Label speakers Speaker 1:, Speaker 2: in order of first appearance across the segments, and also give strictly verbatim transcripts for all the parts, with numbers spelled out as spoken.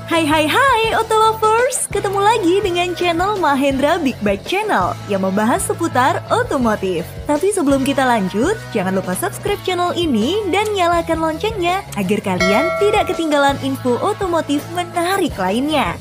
Speaker 1: Hai hai hai Auto Lovers, ketemu lagi dengan channel Mahendra Big Bike Channel yang membahas seputar otomotif. Tapi sebelum kita lanjut, jangan lupa subscribe channel ini dan nyalakan loncengnya agar kalian tidak ketinggalan info otomotif menarik lainnya.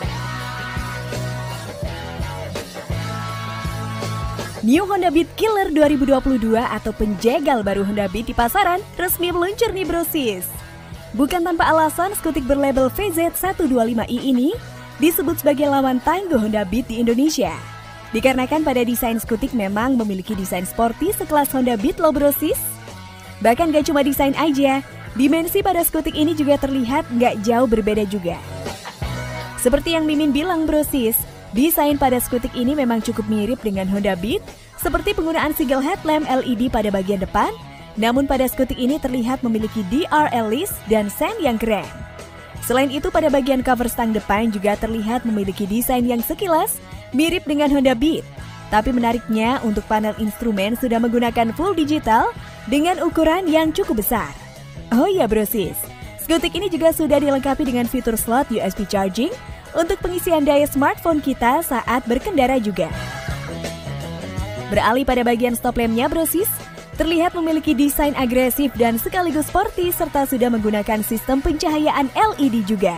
Speaker 1: New Honda Beat Killer dua ribu dua puluh dua atau penjegal baru Honda Beat di pasaran resmi meluncur nih brosis. Bukan tanpa alasan, skutik berlabel V Z seratus dua puluh lima i ini disebut sebagai lawan tangguh Honda Beat di Indonesia. Dikarenakan pada desain skutik memang memiliki desain sporty sekelas Honda Beat loh brosis. Bahkan gak cuma desain aja, dimensi pada skutik ini juga terlihat gak jauh berbeda juga. Seperti yang Mimin bilang brosis, desain pada skutik ini memang cukup mirip dengan Honda Beat, seperti penggunaan single headlamp L E D pada bagian depan. Namun pada skutik ini terlihat memiliki D R L list dan sen yang keren. Selain itu pada bagian cover stang depan juga terlihat memiliki desain yang sekilas mirip dengan Honda Beat. Tapi menariknya untuk panel instrumen sudah menggunakan full digital dengan ukuran yang cukup besar. Oh iya brosis, skutik ini juga sudah dilengkapi dengan fitur slot U S B charging untuk pengisian daya smartphone kita saat berkendara juga. Beralih pada bagian stop lampnya brosis, terlihat memiliki desain agresif dan sekaligus sporty serta sudah menggunakan sistem pencahayaan L E D juga.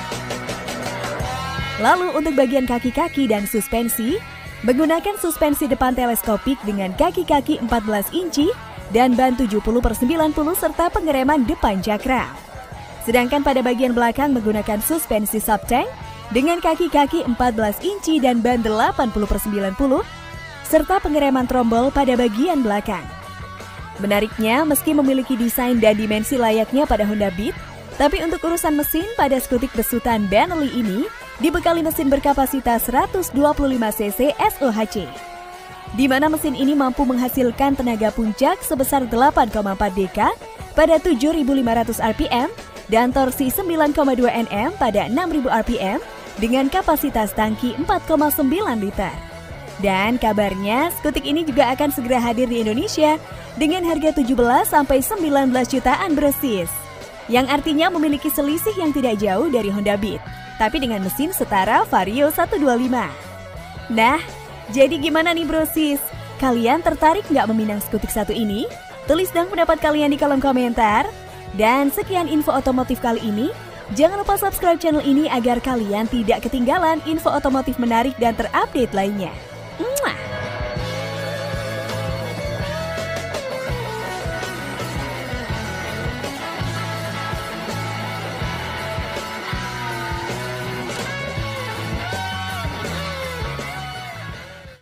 Speaker 1: Lalu untuk bagian kaki-kaki dan suspensi, menggunakan suspensi depan teleskopik dengan kaki-kaki empat belas inci dan ban tujuh puluh per sembilan puluh serta pengereman depan cakram. Sedangkan pada bagian belakang menggunakan suspensi subtank dengan kaki-kaki empat belas inci dan ban delapan puluh per sembilan puluh serta pengereman trombol pada bagian belakang. Menariknya, meski memiliki desain dan dimensi layaknya pada Honda Beat, tapi untuk urusan mesin pada skutik besutan Benelli ini dibekali mesin berkapasitas seratus dua puluh lima cc S O H C, di mana mesin ini mampu menghasilkan tenaga puncak sebesar delapan koma empat D K pada tujuh ribu lima ratus R P M dan torsi sembilan koma dua Nm pada enam ribu R P M dengan kapasitas tangki empat koma sembilan liter. Dan kabarnya skutik ini juga akan segera hadir di Indonesia dengan harga tujuh belas sampai sembilan belas jutaan brosis, yang artinya memiliki selisih yang tidak jauh dari Honda Beat, tapi dengan mesin setara Vario seratus dua puluh lima. Nah, jadi gimana nih brosis? Kalian tertarik nggak meminang skutik satu ini? Tulis dong pendapat kalian di kolom komentar. Dan sekian info otomotif kali ini. Jangan lupa subscribe channel ini agar kalian tidak ketinggalan info otomotif menarik dan terupdate lainnya.